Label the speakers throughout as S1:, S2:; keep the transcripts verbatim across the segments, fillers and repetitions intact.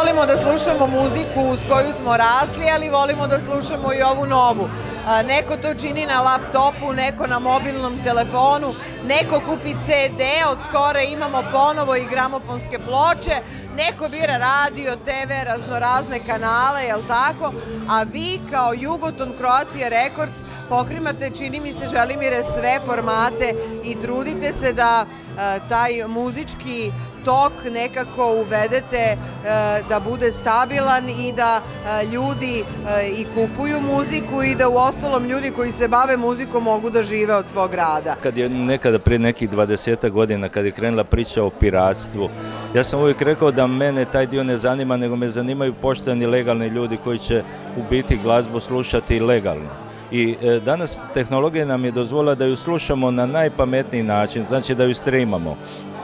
S1: volimo da slušamo muziku s koju smo rasli, ali volimo da slušamo i ovu novu. Neko to čini na laptopu, neko na mobilnom telefonu, neko kupi ce de, od skora imamo ponovo i gramofonske ploče, neko bira radio, te ve, raznorazne kanale, jel tako? A vi kao Jugoton Croatia Records pokrimate, čini mi se, Želimire, sve formate i trudite se da taj muzički tok nekako uvedete da bude stabilan i da ljudi i kupuju muziku i da u ostalom ljudi koji se bave muzikom mogu da žive od svog rada.
S2: Kad je nekada prije nekih dvadesetak godina, kad je krenula priča o piratstvu, ja sam uvijek rekao da mene taj dio ne zanima, nego me zanimaju pošteni, legalni ljudi koji će u biti glazbu slušati legalno. I e, danas tehnologija nam je dozvolila da ju slušamo na najpametniji način, znači da ju streamamo.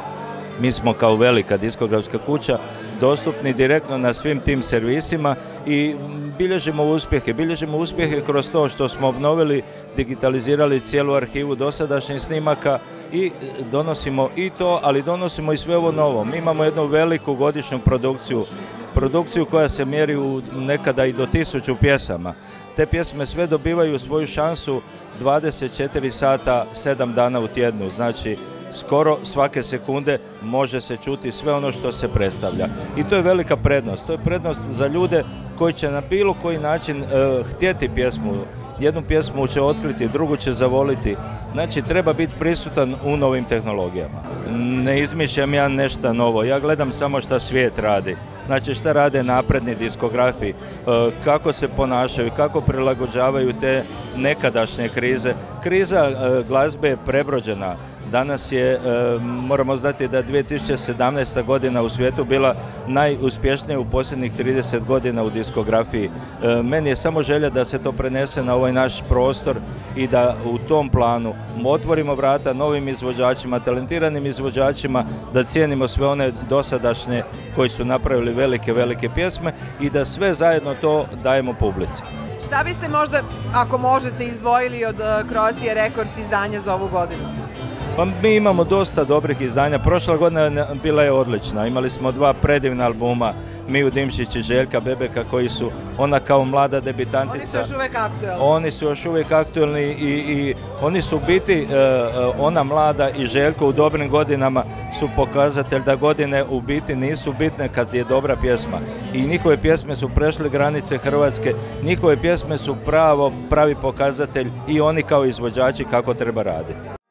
S2: Mi smo kao velika diskografska kuća dostupni direktno na svim tim servisima i bilježimo uspjehe. Bilježimo uspjehe kroz to što smo obnovili, digitalizirali cijelu arhivu dosadašnjih snimaka i donosimo i to, ali donosimo i sve ovo novo. Mi imamo jednu veliku godišnju produkciju, produkciju koja se mjeri u nekada i do tisuću pjesama. Te pjesme sve dobivaju svoju šansu dvadeset četiri sata, sedam dana u tjednu, znači skoro svake sekunde može se čuti sve ono što se predstavlja. I to je velika prednost. To je prednost za ljude koji će na bilo koji način uh, htjeti pjesmu. Jednu pjesmu će otkriti, drugu će zavoliti. Znači, treba biti prisutan u novim tehnologijama. Ne izmišljam ja nešto novo, ja gledam samo šta svijet radi. Znači, šta rade napredni diskografi, kako se ponašaju, kako prilagođavaju te nekadašnje krize. Kriza glazbe je prebrođena. Danas je, moramo znati da je dvije tisuće sedamnaesta. godina u svijetu bila najuspješnija u posljednjih trideset godina u diskografiji. Meni je samo želja da se to prenese na ovaj naš prostor i da u tom planu otvorimo vrata novim izvođačima, talentiranim izvođačima, da cijenimo sve one dosadašnje koji su napravili velike, velike pjesme i da sve zajedno to dajemo publici.
S1: Šta biste možda, ako možete, izdvojili od Croatia Records izdanja za ovu godinu?
S2: Pa mi imamo dosta dobrih izdanja. Prošla godina bila je odlična. Imali smo dva predivna albuma, Miju Dimšić i Željka Bebeka, koji su, ona kao mlada debitantica.
S1: Oni su još uvijek aktuelni.
S2: Oni su još uvijek aktuelni i, i oni su u biti, uh, ona mlada i Željko u dobrim godinama su pokazatelj da godine u biti nisu bitne kad je dobra pjesma. I njihove pjesme su prešle granice Hrvatske, njihove pjesme su pravo, pravi pokazatelj i oni kao izvođači kako treba raditi.